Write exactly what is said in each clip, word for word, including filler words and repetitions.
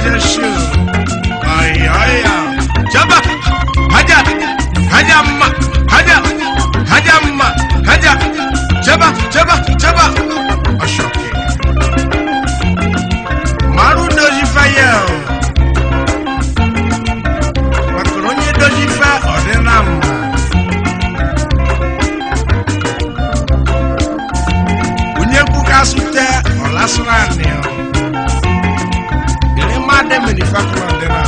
Georgia show. Ay ay ay. Jaba. Haja. Haja ma. Haja. Haja ma. Haja. Jaba. Jaba. Jaba. Ashoke. Maru doji fire. Macaroni doji fire. Ordenam. Asute olasrani ere made manufacturer dena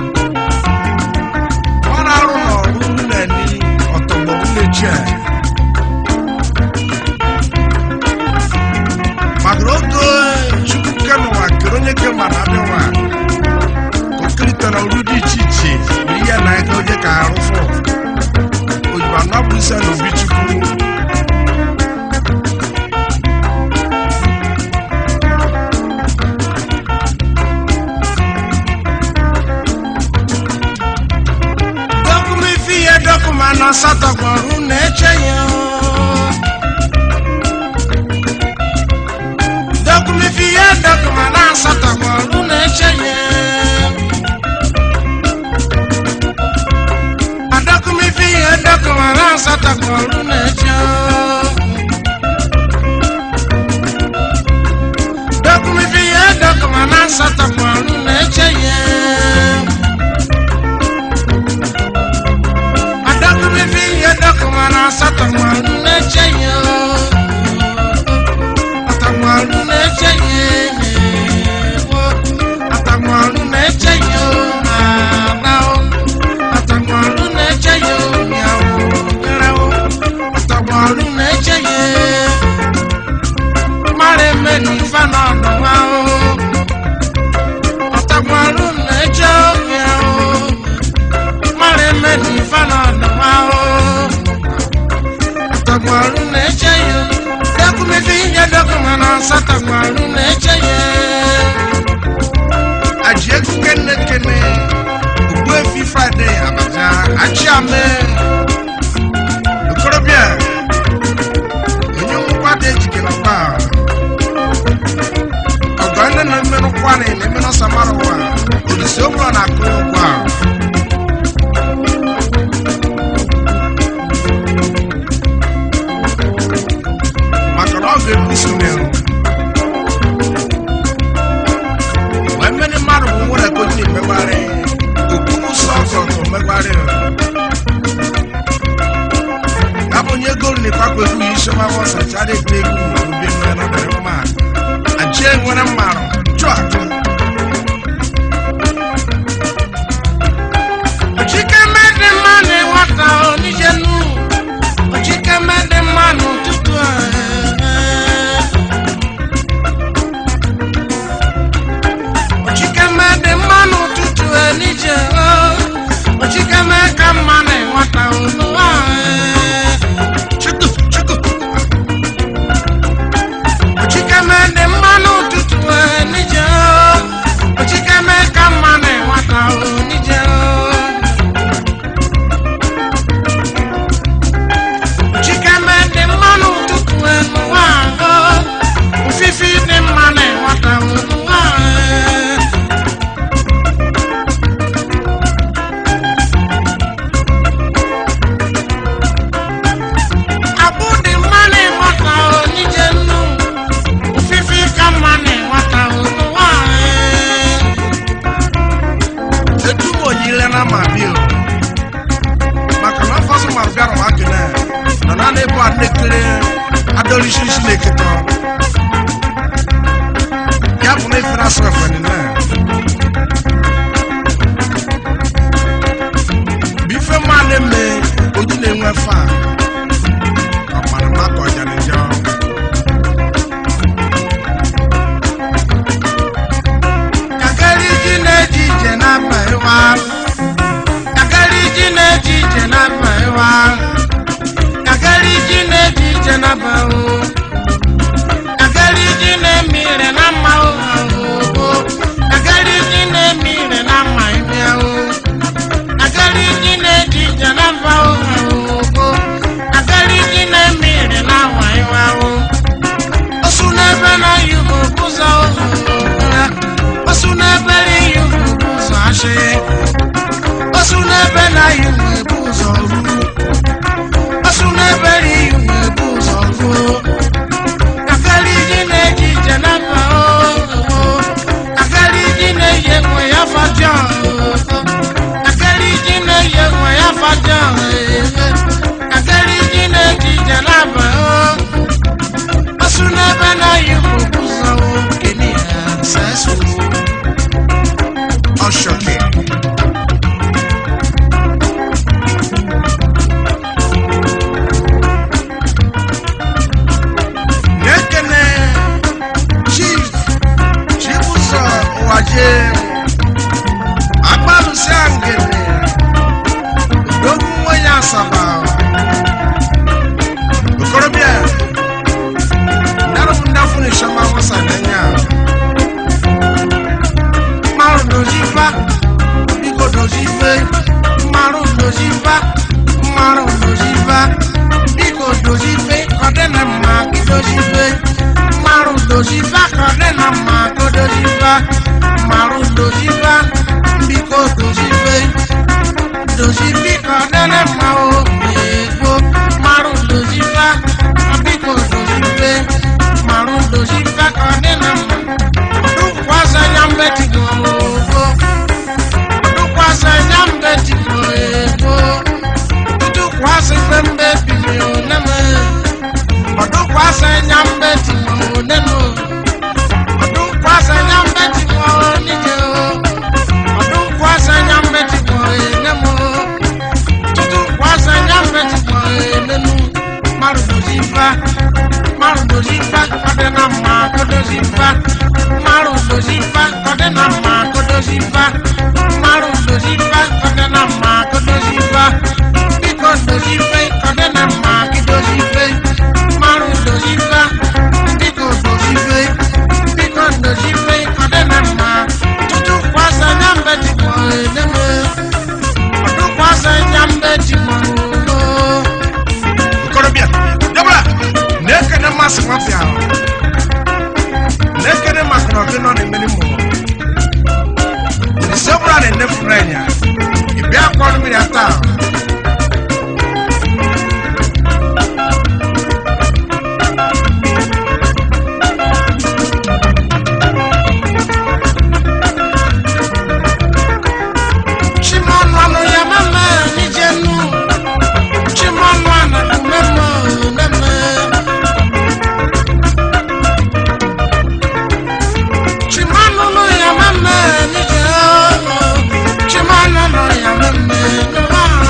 wana ru no ru na ni otobo leche magrogo chukuka no wa kronye ke manabe wa kokrita na urudi chichi iya na ko je ka arufo ojuba na busa no bichuku Mana sata kwaru necheyo Dokumi fiye dokumana sata kwaru necheyo Adokumi fiye dokumana sata kwaru necheyo Dokumi fiye dokumana sata kwaru necheyo Mana satamaru necheyo Atamaru necheyo Atamaru necheyo Nao Atamaru necheyo Nyao Atamaru necheyo Mare meni fana wao Atamaru necheyo Mare meni fana wao Atagwaru necheyo Dokumi fiye dokumana satagwaru necheyo Ajie kene kene Ugwe fi Friday abaja Achiame Ukorobia Enye mkwade jikena pa Ogwane na mmeno kwane Nemeno samarowa Odisi obro na kuyo kwa Wemeni maru mwura kwenye meware Ukumu soko kwa meware Kapo nye golu ni kwa kwefu yisho mawa sa chade klegu Ubi mwena dare ma Ajie mwena maru Chua Ojike mede mane wata onijenu Ojike mede manu tutua ru asu na beri yu bu so ru akari ji na ji janaba o akari ji na ye mo ya faja akari ji na ye mo ya faja akari ji na ji janaba o asu na bana yu bu so kini sasu o shoke Agbalu sangene dogun moya saba okorobia ndaro ndafuni shama wasananya maru dojifa biko dojife maru dojifa maru dojifa biko dojife kodena ma dojife maru dojifa kodena ma dojifa maru dojifa biko dojife dojifi kodena ma o ego maru dojifa biko dojife maru dojifa kodena ma du kwasa nyambeti go du kwasa nyambeti go ego du kwasa kwembe bilio neme du kwasa nyambeti go nemo du kwasa nyambeti go nije du kwasa nyambeti go nemo du kwasa nyambeti go nemo maru dojifa maru dojifa kodena ma dojifa maru dojifa kodena ma dojifa maru dojifa kodena ma dojifa biko dojifa kodena ma dojifa maru dojifa biko dojifa biko dojifa kodena ma tutu kwasa nyambeti ko neme tutu kwasa nyambeti ko korobia dabra nekene mas mafia nekene makno kino ni minimo ni sobra ne nefrenya ibia kwon mi ata Chimano no ya meme, no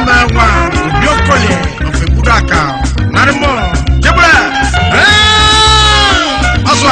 mewa obiokole ofebudaka narimo jebra eh aswa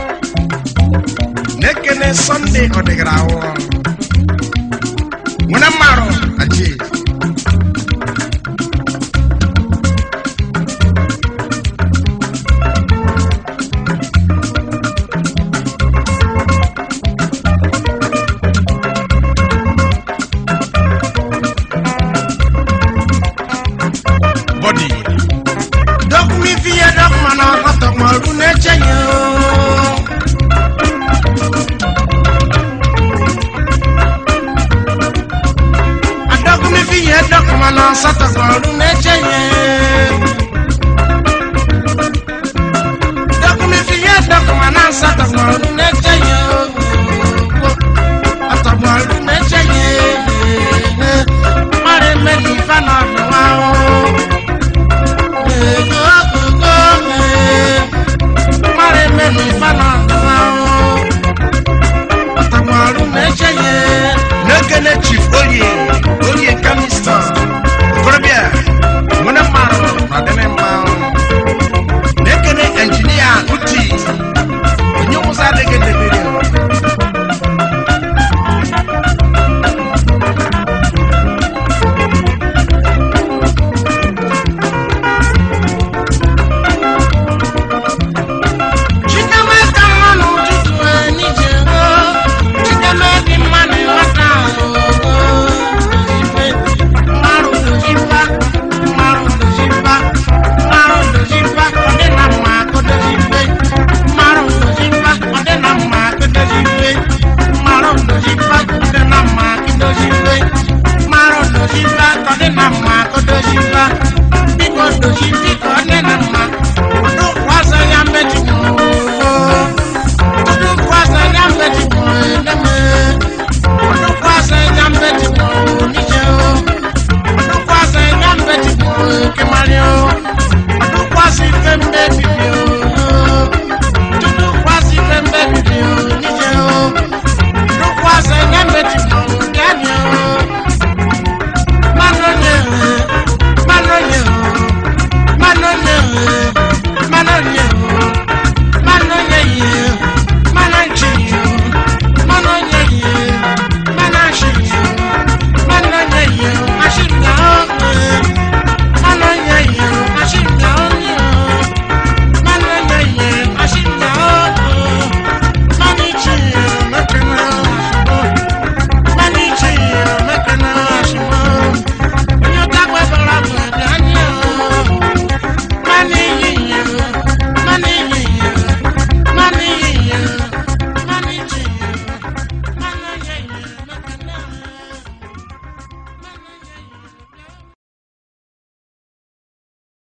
Sunday or the ground. When I'm